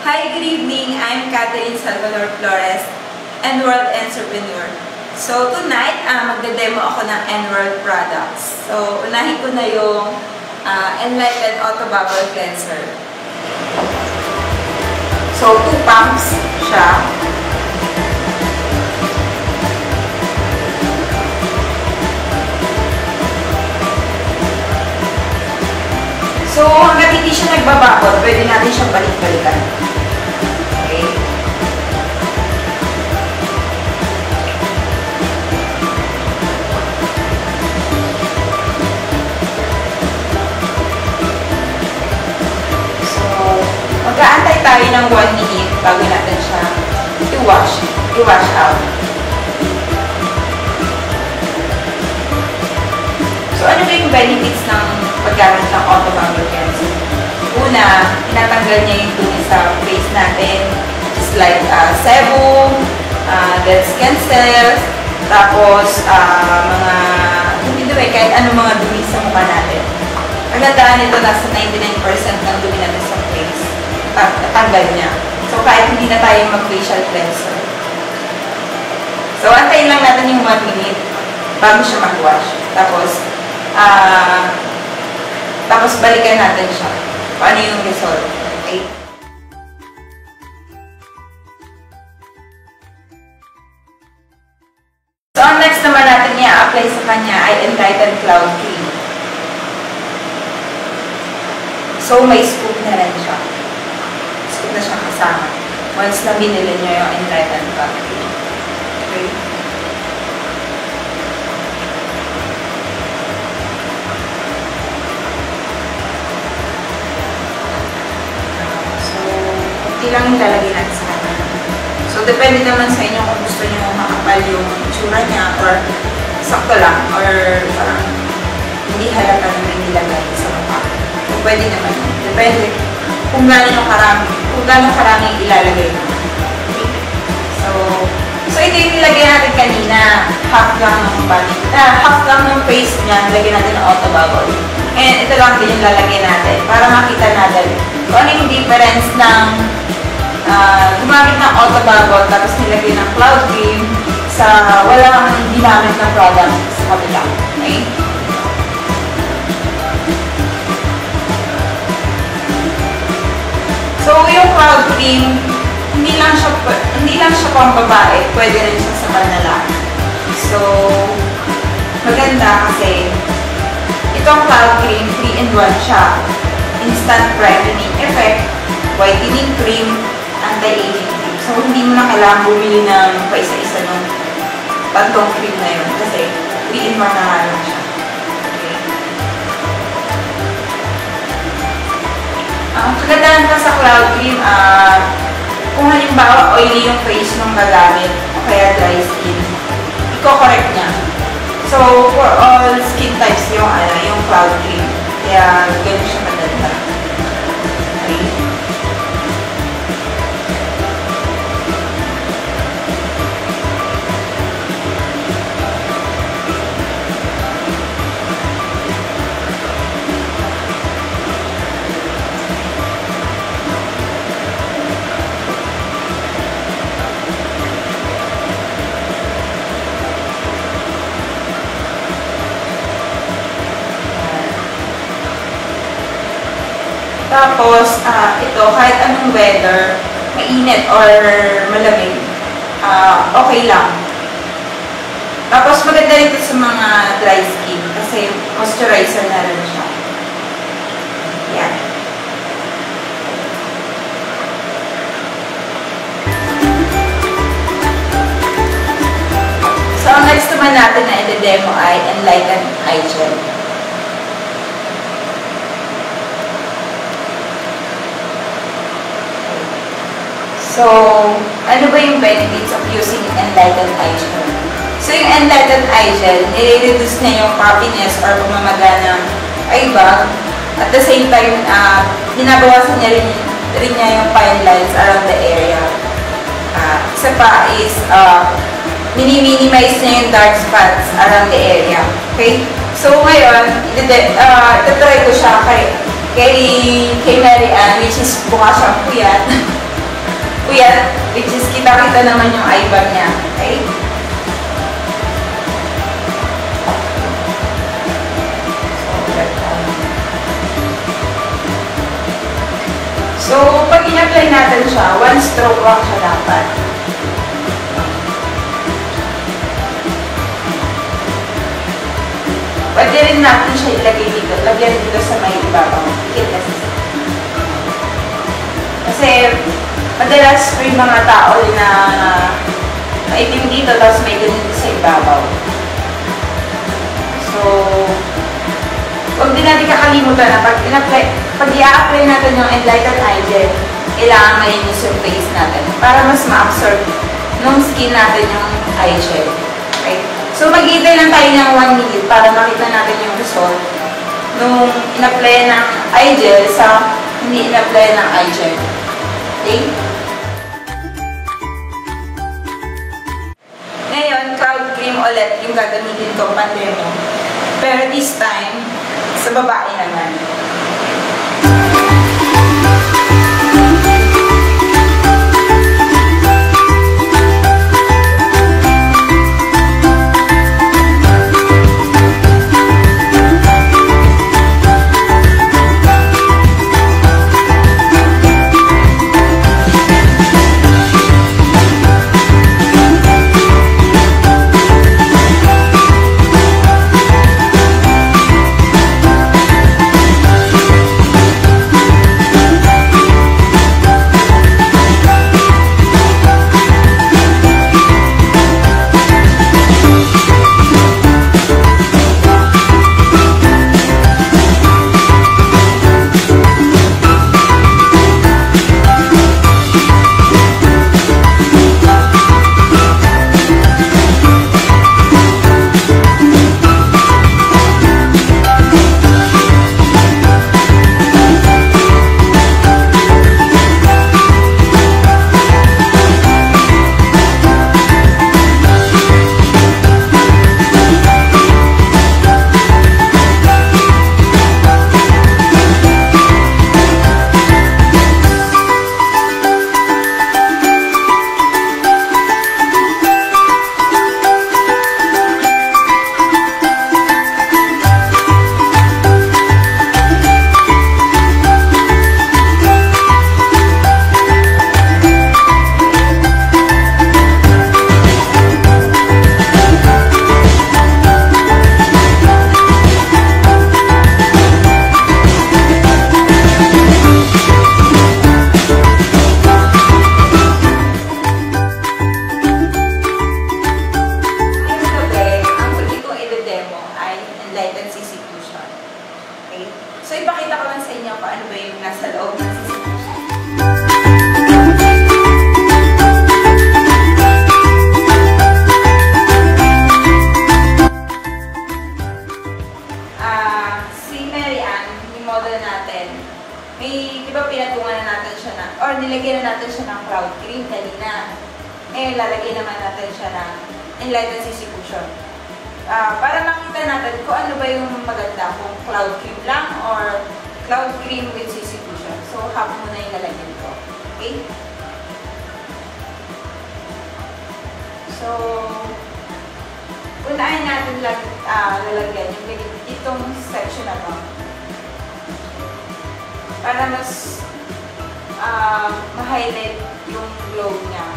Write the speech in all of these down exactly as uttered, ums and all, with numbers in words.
Hi, good evening. I'm Catherine Salvador Flores, Enworld Entrepreneur. So tonight, uh, magde-demo ako ng Enworld products. So unahin ko na yung uh, Enlighten Auto Bubble Cleanser. So two pumps siya. So, hanggang hindi siya nagbababot, pwede natin siyang balik-balikan. Okay? So, mag-aantay tayo ng one minute bago natin siya i-wash, i-wash out. So, ano ba yung benefits ng paggamit ng Auto Bubble Cleanser? Una, tinatanggal niya yung dumi sa face natin. Just like uh, sebum, uh, dead skin cells, tapos uh, mga dumi-dumi, kahit anong mga dumi sa mukha natin. Ang gandaan nito, nasa ninety-nine percent ng dumi natin sa face. Natanggal niya. So, kahit hindi na tayo mag-facial cleanser. So, antayin lang natin yung one minute bago siya mag-wash. Tapos, ah... Uh, Tapos, balikan natin siya. Paano yung result. Okay? So, ang next naman natin i-apply sa kanya ay Enlighten Cloud Cream. So, may scoop na rin siya. Scoop na siya kasama. Once na binili niyo yung Enlighten Cloud Cream. Okay? lang ilalagay natin sa kanya. So, depende naman sa inyo kung gusto nyo makapal yung itsura niya or sakto lang or parang hindi halata naman nilagay sa mukha. So, pwede naman. Depende kung gano'n karami, kung gano'n karami ilalagay mo. Okay. So, so ito yung nilagay natin kanina. Half lang ng body, ah, half lang ng face niya, nilagay natin ng Auto Bubble. And ito lang din yung lalagay natin para makita natin kung ano yung difference ng Uh, gumamit ng Auto Bubble tapos nilagay ng Cloud Cream sa walang ginamit na product sa kabila. Okay? So, yung Cloud Cream, hindi lang siya, hindi lang siya pang babae, pwede rin siya sa panlalaki. So, maganda kasi itong Cloud Cream, three in one siya. Instant brightening effect, whitening cream, anti-aging cream. So, hindi mo na kailangan bumili ng paisa-isa ng tatlong cream na yun kasi three in one na nga lang siya. Okay. Ang uh, kagandahan pa sa Cloud Cream, uh, kung halimbawa oily yung face nung gagamit o kaya dry skin, i-correct niya. So, for all skin types yung, ano, yung Cloud Cream. Kaya, ganun siya maganda. Okay. Tapos, uh, ito, kahit anong weather, mainit or malamig, uh, okay lang. Tapos, maganda ito sa mga dry skin kasi moisturizer na rin siya. Yan. So, ang next naman natin na i-demo ay Enlighten Eye Gel. So, ano ba yung benefits of using Enlighten Eye Gel? So, yung Enlighten Eye Gel, nire-reduce niya yung puffiness or pamamaga ng eye bag. At the same time, uh, binabawasan niya rin, rin niya yung fine lines around the area. Uh, isa pa is, uh, mini-minimize niya yung dark spots around the area. Okay? So, ngayon, uh, itatry ko siya kay, kay, kay Mary Ann, which is buka siyang puyat. puyat, which is kita-kita naman yung eye bag niya. Okay? So, pag in-apply natin siya, one stroke lang siya dapat. Pwede rin natin siya ilagay dito. Lagyan dito sa may ibabaw. Kasi, madalas may mga tao na maitim dito, tapos may ganito sa ibabaw. So, huwag din natin kakalimutan na pag in-apply, pag i-apply natin yung Enlighten Eye Gel, kailangan malinis yung face natin para mas ma-absorb nung skin natin yung eye gel. Okay? So, mag-iintay lang tayo ng one minute para makita natin yung result nung in-apply ng eye gel sa hindi in-apply ng eye gel. Okay? Ngayon, cloud cream ulit yung gagamitin ko pandemo. Pero this time, sa babae naman. nilagyan na natin siya ng cloud cream kanina. Ngayon, lalagyan naman natin siya ng Enlighten C C Cushion. Uh, para makita natin kung ano ba yung maganda, kung cloud cream lang or cloud cream with C C Cushion. So, half muna yung lalagyan ko. Okay? So, unahin natin lag, uh, lalagyan yung itong section na to. Para mas uh, ma-highlight yung glow niya.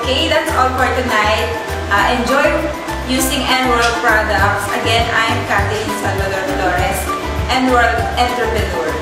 Okay, that's all for tonight. Uh, enjoy using Enworld products. Again, I'm Catherine Salvador Flores, Enworld Entrepreneur.